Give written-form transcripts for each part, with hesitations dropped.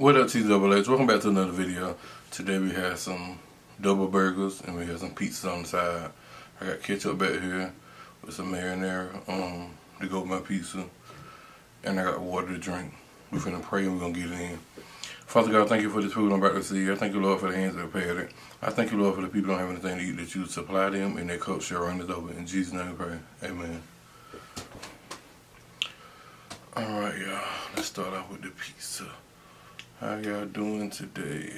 What up, TWH? Welcome back to another video. Today we have some double burgers and we have some pizzas on the side. I got ketchup back here with some marinara to go with my pizza. And I got water to drink. We're finna pray and we're gonna get it in. Father God, thank you for this food I'm about to see. I thank you, Lord, for the hands that prepared it. I thank you, Lord, for the people who don't have anything to eat, that you supply them and their cups shall run it over. In Jesus' name we pray. Amen. Alright, y'all. Let's start off with the pizza. How y'all doing today?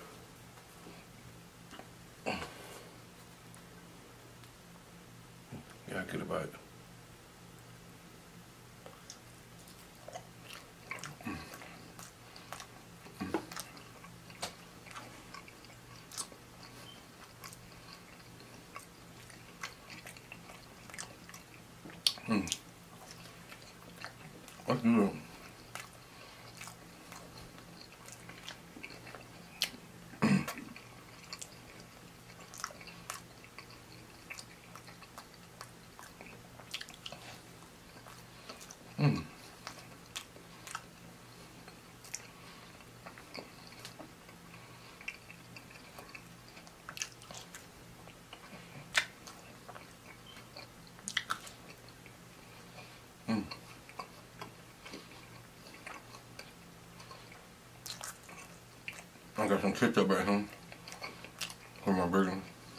Y'all get a bite. That's good. I got some ketchup right here for my burger.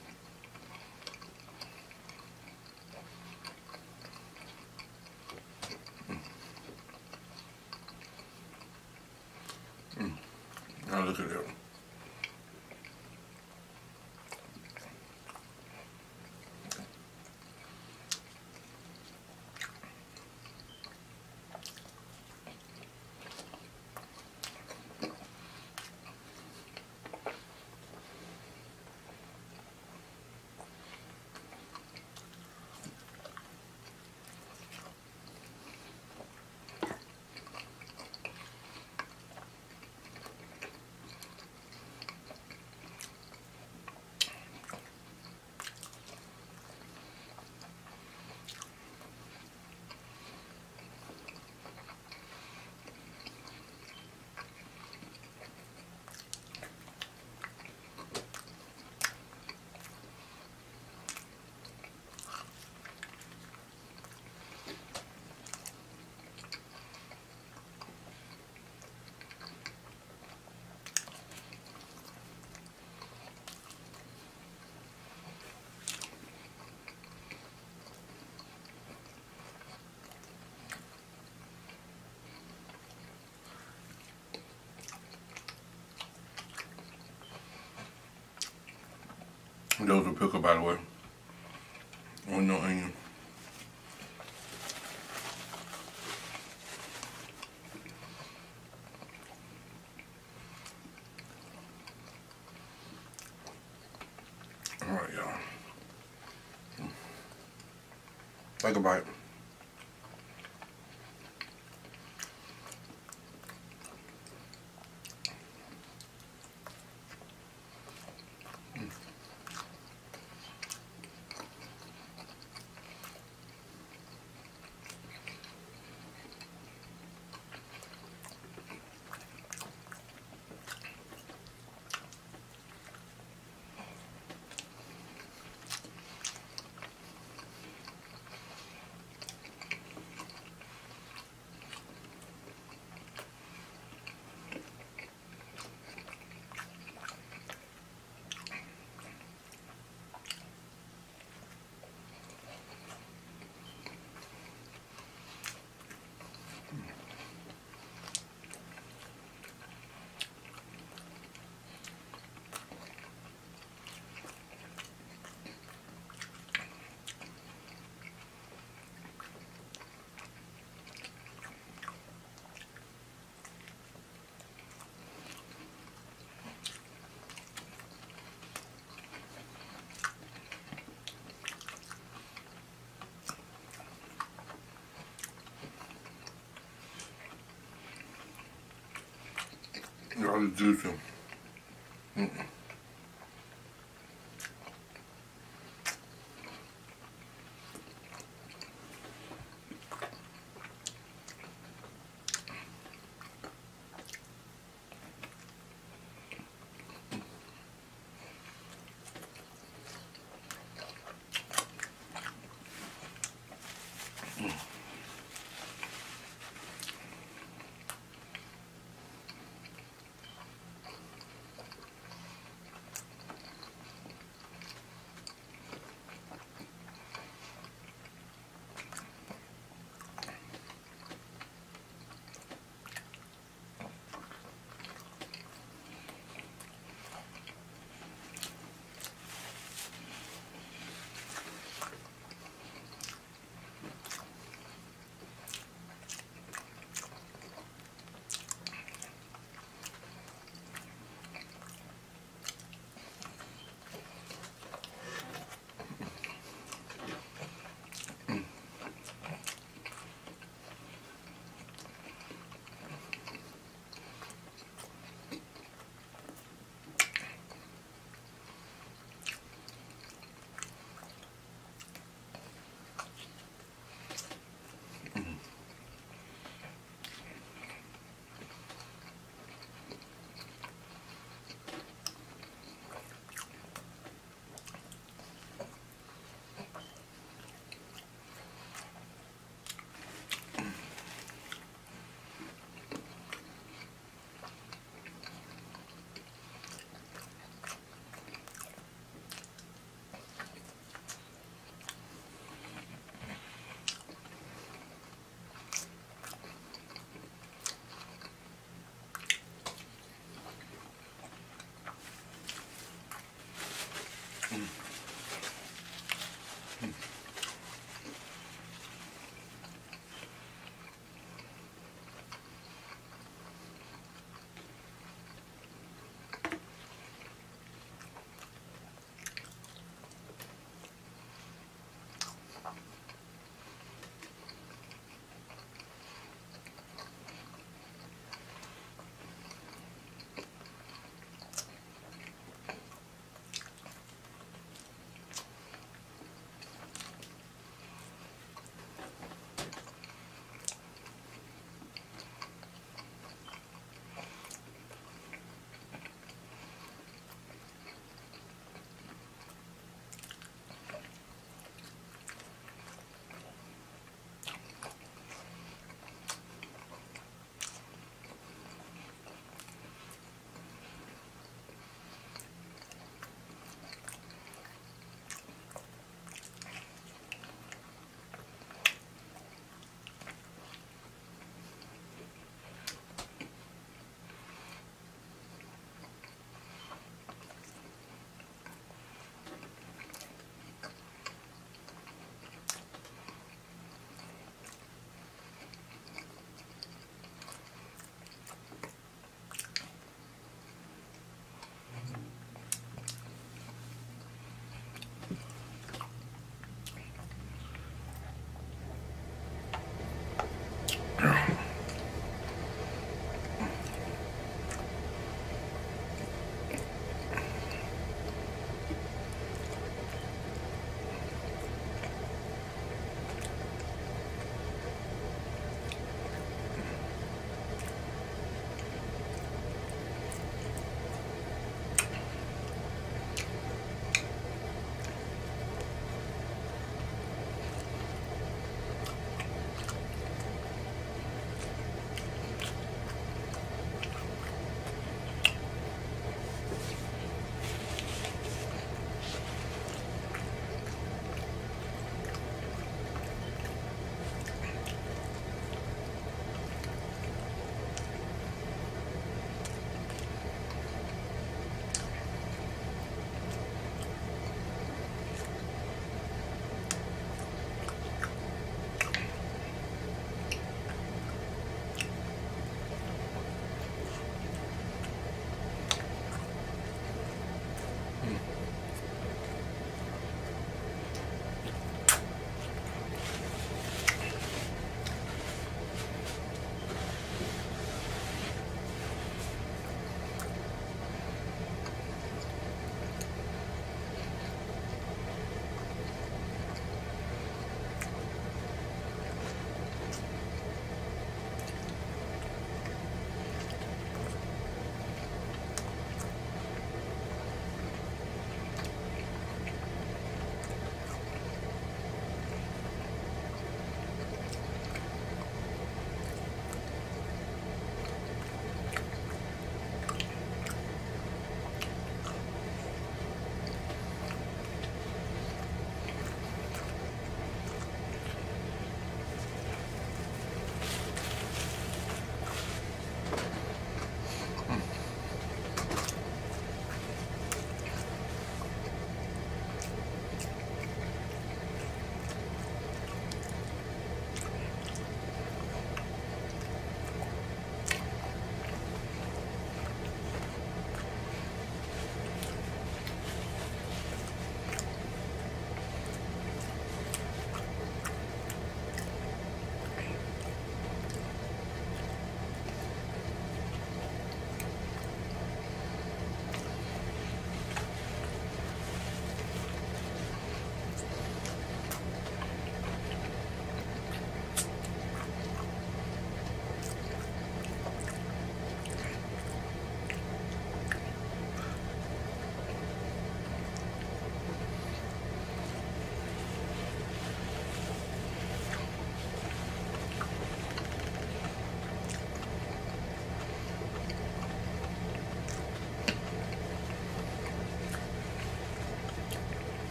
Now look at that. Those are pickled, by the way, with no onion. Alright, y'all. Take a bite. Y'all is juicy.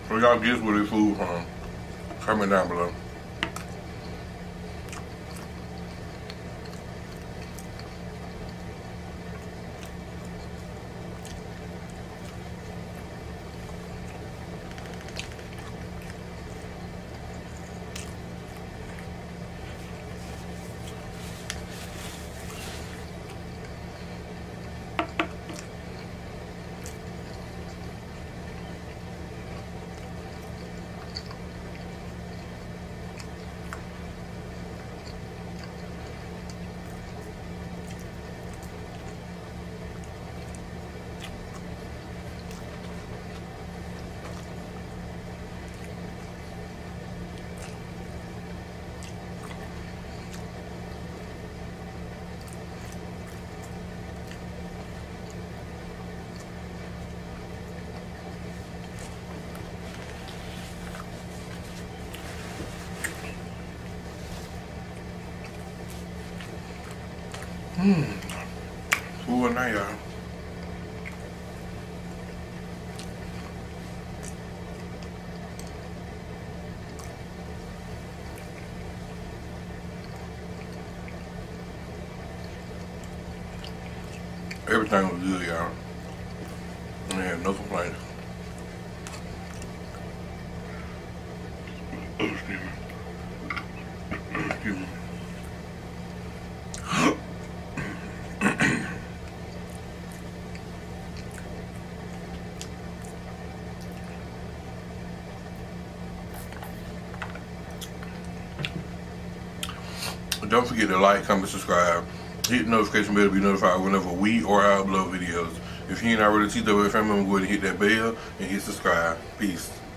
So y'all guess where this food from? Comment down below. Food night, y'all. Everything was good, y'all. I had no complaints. Excuse me. Excuse me. Don't forget to like, comment, subscribe. Hit the notification bell to be notified whenever we or I upload videos. If you ain't already a TWF family member, go ahead and hit that bell and hit subscribe. Peace.